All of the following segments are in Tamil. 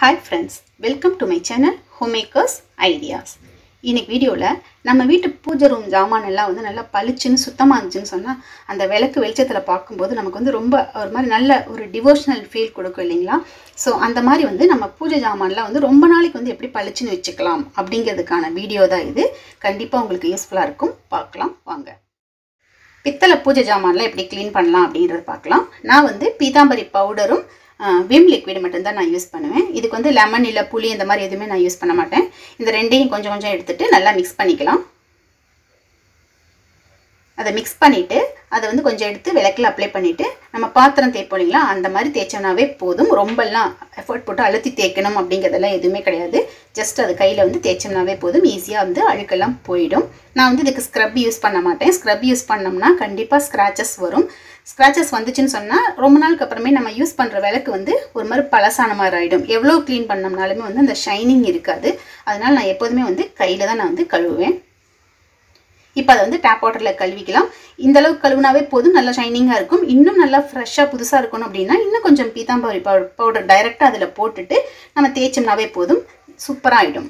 Hi friends, welcome to my channel Homemakers Ideas. இன்னைக்கு வீடியோல நம்ம வீட்டு பூஜை ரூம் ஜாமான் எல்லாம் வந்து நல்லா பளிச்சுன்னு சுத்தமா இருந்துச்சுன்னு சொன்னா அந்த விளக்கு வெளிச்சத்துல பாக்கும்போது நமக்கு வந்து ரொம்ப ஒரு மாதிரி நல்ல ஒரு டிவோஷனல் ஃபீல் கொடுக்கும் இல்லீங்களா. சோ அந்த மாதிரி வந்து நம்ம பூஜை ஜாமான்ல வந்து ரொம்ப நாளைக்கு வந்து எப்படி பளிச்சுன்னு வெச்சுக்கலாம் அப்படிங்கிறதுக்கான வீடியோ தான் இது. கண்டிப்பா உங்களுக்கு யூஸ்ஃபுல்லா இருக்கும். பார்க்கலாம் வாங்க. பித்தளை பூஜை ஜாமான்ல எப்படி க்ளீன் பண்ணலாம் அப்படிங்கறத பார்க்கலாம். நான் வந்து பீதாம்பரி பவுடரும் விம் லிக்விட் மட்டும் தான் நான் யூஸ் பண்ணுவேன். இதுக்கு வந்து லெமன் இல்ல புளி இந்த மாதிரி எதுவுமே நான் யூஸ் பண்ண மாட்டேன். இந்த ரெண்டையும் கொஞ்சம் கொஞ்சம் எடுத்துட்டு நல்லா மிக்ஸ் பண்ணிக்கலாம். அதை மிக்ஸ் பண்ணிட்டு அதை வந்து கொஞ்சம் எடுத்து விளக்குல அப்ளை பண்ணிட்டு நம்ம பாத்திரம் தேய்ப்போம் இல்லைங்களா, அந்த மாதிரி தேய்ச்சோம்னாவே போதும். ரொம்பலாம் எஃபர்ட் போட்டு அழுத்தி தேய்க்கணும் அப்படிங்கிறதெல்லாம் எதுவுமே கிடையாது. ஜஸ்ட் அது கையில் வந்து தேய்ச்சோம்னாவே போதும். ஈஸியாக வந்து அழுக்கெல்லாம் போயிடும். நான் வந்து இதுக்கு ஸ்க்ரப் யூஸ் பண்ண மாட்டேன். ஸ்க்ரப் யூஸ் பண்ணோம்னா கண்டிப்பாக ஸ்க்ராச்சஸ் வரும். ஸ்க்ராச்சஸ் வந்துச்சுன்னு சொன்னால் ரொம்ப நாளுக்கு அப்புறமே நம்ம யூஸ் பண்ணுற விளக்கு வந்து ஒரு மாதிரி பழசான மாதிரி ஆகிடும். எவ்வளோ க்ளீன் பண்ணோம்னாலுமே வந்து அந்த ஷைனிங் இருக்காது. அதனால் நான் எப்போதுமே வந்து கையில் தான் நான் வந்து கழுவுவேன். இப்போ அதை வந்து டேப் வாட்டரில் கழுவிக்கலாம். இந்த அளவுக்கு கழுவுனாவே போதும், நல்லா ஷைனிங்காக இருக்கும். இன்னும் நல்லா ஃப்ரெஷ்ஷாக புதுசாக இருக்கணும் அப்படின்னா இன்னும் கொஞ்சம் பீதாம்பரி பவுடர் டைரெக்டாக அதில் போட்டுட்டு நம்ம தேய்ச்சோம்னாவே போதும், சூப்பராக ஆகிடும்.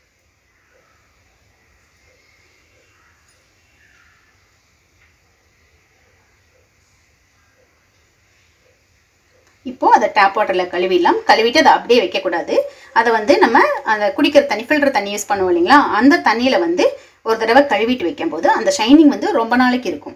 இப்போ அதை டேப் வாட்டரில் கழுவிடலாம். கழுவிட்டு அதை அப்படியே வைக்கக்கூடாது. அதை வந்து நம்ம அந்த குடிக்கிற தண்ணி, ஃபில்டர் தண்ணி யூஸ் பண்ணுவோம் இல்லைங்களா, அந்த தண்ணியில் வந்து ஒரு தடவை கழுவிட்டு வைக்கும்போது அந்த ஷைனிங் வந்து ரொம்ப நாளைக்கு இருக்கும்.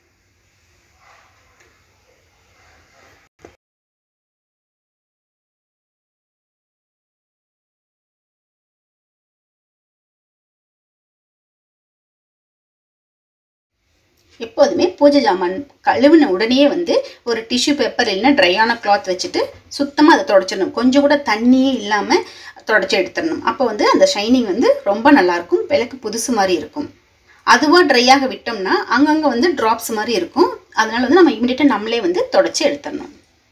எப்போதுமே பூஜை ஜாமான் கழுவின உடனே வந்து ஒரு டிஷ்யூ பேப்பர் இல்லைன்னா ட்ரையான கிளாத் வச்சுட்டு சுத்தமாக அதை தொடச்சிடணும். கொஞ்சம் கூட தண்ணியே இல்லாமல் தொடச்சி எடுத்துடணும். அப்போ வந்து அந்த ஷைனிங் வந்து ரொம்ப நல்லாயிருக்கும். விளக்கு புதுசு மாதிரி இருக்கும். அதுவாக ட்ரையாக விட்டோம்னா அங்கங்கே வந்து ட்ராப்ஸ் மாதிரி இருக்கும். அதனால வந்து நம்ம இமீடியட்டாக நம்மளே வந்து தொடச்சி எடுத்துடணும்.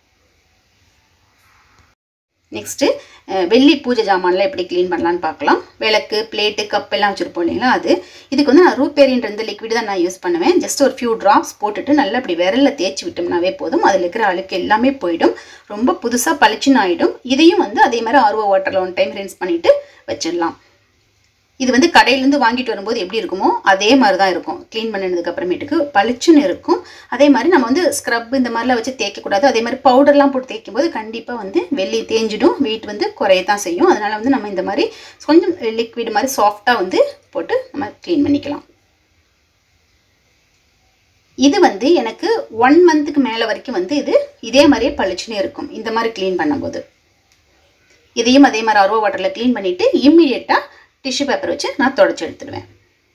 நெக்ஸ்ட்டு வெள்ளி பூஜை ஜாமான்லாம் எப்படி க்ளீன் பண்ணலான்னு பார்க்கலாம். விளக்கு, பிளேட்டு, கப் எல்லாம் வச்சுருப்போம் இல்லைங்களா, அது இதுக்கு வந்து நான் ரூபேரின்ற இந்த லிக்விட் தான் நான் யூஸ் பண்ணுவேன். ஜஸ்ட் ஒரு ஃபியூ ட்ராப்ஸ் போட்டுட்டு நல்லா அப்படி விரலில் தேய்ச்சி விட்டோம்னாவே போதும். அதில் இருக்கிற அழுக்கு எல்லாமே போயிடும். ரொம்ப புதுசாக பளிச்சுன்னு ஆகிடும். இதையும் வந்து அதே மாதிரி RO வாட்டரில் 1 டைம் ரின்ஸ் பண்ணிவிட்டு வச்சிடலாம். இது வந்து கடையிலேருந்து வாங்கிட்டு வரும்போது எப்படி இருக்குமோ அதே மாதிரி தான் இருக்கும். க்ளீன் பண்ணினதுக்கு அப்புறமேட்டுக்கு பளிச்சுன்னு இருக்கும். அதே மாதிரி நம்ம வந்து ஸ்க்ரப் இந்த மாதிரிலாம் வச்சு தேய்க்கக்கூடாது. அதே மாதிரி பவுடர்லாம் போட்டு தேய்க்கும் போது கண்டிப்பாக வந்து வெள்ளி தேஞ்சிடும், வெயிட் வந்து குறையத்தான் செய்யும். அதனால் வந்து நம்ம இந்த மாதிரி கொஞ்சம் லிக்விட் மாதிரி சாஃப்டாக வந்து போட்டு நம்ம க்ளீன் பண்ணிக்கலாம். இது வந்து எனக்கு 1 மந்த்துக்கு மேலே வரைக்கும் வந்து இதே மாதிரியே பளிச்சுன்னே இருக்கும் இந்த மாதிரி க்ளீன் பண்ணும்போது. இதையும் அதே மாதிரி RO வாட்டரில் க்ளீன் பண்ணிவிட்டு இம்மிடியட்டாக டிஷ்யூ பேப்பர் வச்சு நான் தொடச்சி எடுத்துடுவேன்.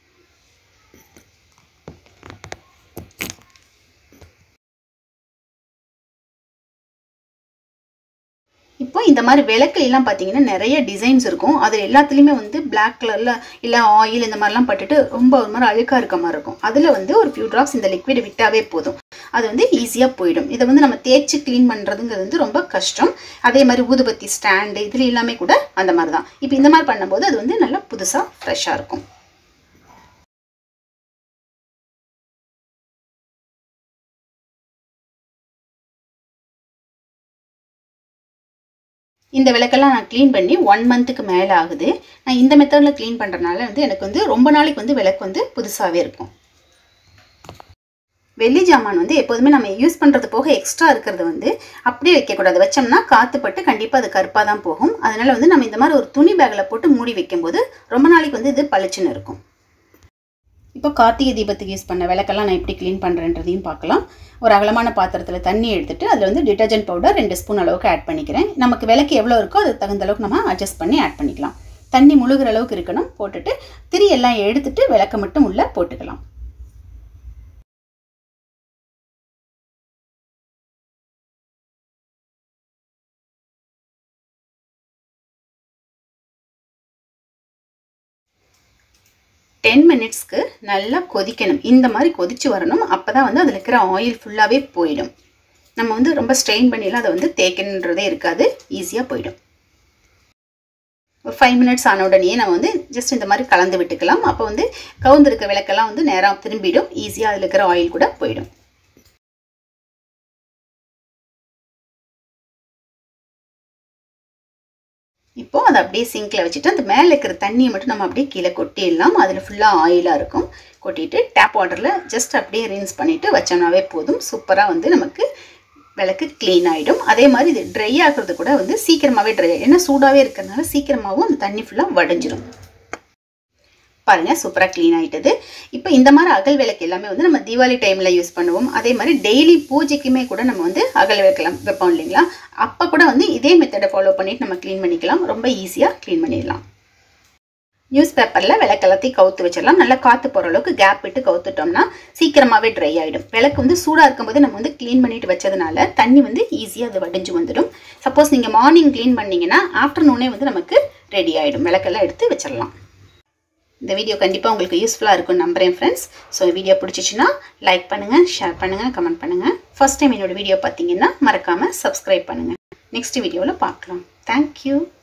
இப்போ இந்த மாதிரி விளக்குலாம் பார்த்தீங்கன்னா நிறைய டிசைன்ஸ் இருக்கும். அது எல்லாத்துலேயுமே வந்து பிளாக் கலரில் இல்லை ஆயில் இந்த மாதிரிலாம் பட்டுட்டு ரொம்ப ஒரு மாதிரி அழுக்காக இருக்க மாதிரி இருக்கும். அதில் வந்து ஒரு ஃபியூ ட்ராப்ஸ் இந்த லிக்விட் விட்டாவே போதும். அது வந்து ஈஸியாக போயிடும். இதை வந்து நம்ம தேய்ச்சி க்ளீன் பண்ணுறதுங்கிறது வந்து ரொம்ப கஷ்டம். அதே மாதிரி ஊதுபத்தி ஸ்டாண்டு இதில் எல்லாமே கூட அந்த மாதிரி தான். இப்போ இந்த மாதிரி பண்ணும்போது அது வந்து நல்லா புதுசாக ஃப்ரெஷ்ஷாக இருக்கும். இந்த விளக்கெல்லாம் நான் க்ளீன் பண்ணி 1 மந்த்துக்கு மேலே ஆகுது. நான் இந்த மெத்தடில் க்ளீன் பண்ணுறதுனால வந்து எனக்கு வந்து ரொம்ப நாளைக்கு வந்து விளக்கு வந்து புதுசாகவே இருக்கும். வெள்ளி ஜாமான் வந்து எப்போதுமே நம்ம யூஸ் பண்ணுறது போக எக்ஸ்ட்ரா இருக்கிறது வந்து அப்படியே வைக்கக்கூடாது. வச்சோம்னா காற்று பட்டு கண்டிப்பாக அது கருப்பாக தான் போகும். அதனால் வந்து நம்ம இந்த மாதிரி ஒரு துணி பேக்கில் போட்டு மூடி வைக்கும்போது ரொம்ப நாளைக்கு வந்து இது பளிச்சுன்னு இருக்கும். இப்போ கார்த்திகை தீபத்துக்கு யூஸ் பண்ண விளக்கெல்லாம் நான் எப்படி க்ளீன் பண்ணுறேன்றதையும் பார்க்கலாம். ஒரு அகலமான பாத்திரத்தில் தண்ணி எடுத்துட்டு அதில் வந்து டிட்டர்ஜென்ட் பவுடர் 2 ஸ்பூன் அளவுக்கு ஆட் பண்ணிக்கிறேன். நமக்கு விளக்கு எவ்வளோ இருக்கோ அதுக்கு தகுந்த அளவுக்கு நம்ம அட்ஜஸ்ட் பண்ணி ஆட் பண்ணிக்கலாம். தண்ணி முழுகிற அளவுக்கு இருக்கணும். போட்டுட்டு திரியெல்லாம் எடுத்துட்டு விளக்க மட்டும் உள்ளே போட்டுக்கலாம். டென் மினிட்ஸ்க்கு நல்லா கொதிக்கணும். இந்த மாதிரி கொதிச்சு வரணும். அப்போ தான் வந்து அதில் இருக்கிற ஆயில் ஃபுல்லாகவே போயிடும். நம்ம வந்து ரொம்ப ஸ்ட்ரெயின் பண்ணிலாம் அதை வந்து தேய்க்கணுன்றதே இருக்காது, ஈஸியாக போயிடும். ஒரு 5 மினிட்ஸ் ஆன உடனே நம்ம வந்து ஜஸ்ட் இந்த மாதிரி கலந்து விட்டுக்கலாம். அப்போ வந்து கவுந்திருக்க விளக்கெல்லாம் வந்து நேராக திரும்பிடும். ஈஸியாக அதில் இருக்கிற ஆயில் கூட போயிடும். இப்போ அதை அப்படியே சிங்கில் வச்சுட்டு அந்த மேலே இருக்கிற தண்ணியை மட்டும் நம்ம அப்படியே கீழே கொட்டிடலாம். அதில் ஃபுல்லாக ஆயிலாக இருக்கும். கொட்டிட்டு டேப் வாட்டரில் ஜஸ்ட் அப்படியே ரின்ஸ் பண்ணிவிட்டு வச்சோம்னாவே போதும். சூப்பராக வந்து நமக்கு விளக்கு க்ளீன் ஆகிடும். அதே மாதிரி இது ட்ரை ஆகிறது கூட வந்து சீக்கிரமாகவே ட்ரை ஆகிடும். ஏன்னா சூடாகவே இருக்கிறதுனால சீக்கிரமாகவும் அந்த தண்ணி ஃபுல்லாக வடிஞ்சிடும். பாருங்கள், சூப்பராக க்ளீன் ஆகிட்டது. இப்போ இந்த மாதிரி அகல் விளக்கு எல்லாமே வந்து நம்ம தீபாவளி டைமில் யூஸ் பண்ணுவோம். அதே மாதிரி டெய்லி பூஜைக்குமே கூட நம்ம வந்து அகல் விளக்கலாம் வைப்போம் இல்லைங்களா? அப்போ கூட வந்து இதே மெத்தடை ஃபாலோ பண்ணிவிட்டு நம்ம க்ளீன் பண்ணிக்கலாம். ரொம்ப ஈஸியாக க்ளீன் பண்ணிடலாம். நியூஸ் பேப்பரில் விளக்கு எல்லாத்தையும் கவுத்து வச்சிடலாம். நல்லா காற்று போகிற அளவுக்கு கேப் விட்டு கவுத்துட்டோம்னா சீக்கிரமாகவே ட்ரை ஆகிடும். விளக்கு வந்து சூடாக இருக்கும்போது நம்ம வந்து க்ளீன் பண்ணிட்டு வச்சதுனால தண்ணி வந்து ஈஸியாக அது வடிஞ்சு வந்துடும். சப்போஸ் நீங்கள் மார்னிங் க்ளீன் பண்ணிங்கன்னா ஆஃப்டர்நூனே வந்து நமக்கு ரெடி ஆகிடும். விளக்கெல்லாம் எடுத்து வச்சிடலாம். இந்த வீடியோ கண்டிப்பாக உங்களுக்கு யூஸ்ஃபுல்லாக இருக்கும்னு நம்புகிறேன் ஃப்ரெண்ட்ஸ். ஸோ வீடியோ பிடிச்சிச்சின்னா லைக் பண்ணுங்கள், ஷேர் பண்ணுங்கள், கமெண்ட் பண்ணுங்கள். ஃபர்ஸ்ட் டைம் என்னோடய வீடியோ பார்த்தீங்கன்னா மறக்காமல் சப்ஸ்கிரைப் பண்ணுங்கள். நெக்ஸ்ட் வீடியோவில் பார்க்கலாம். தேங்க்யூ.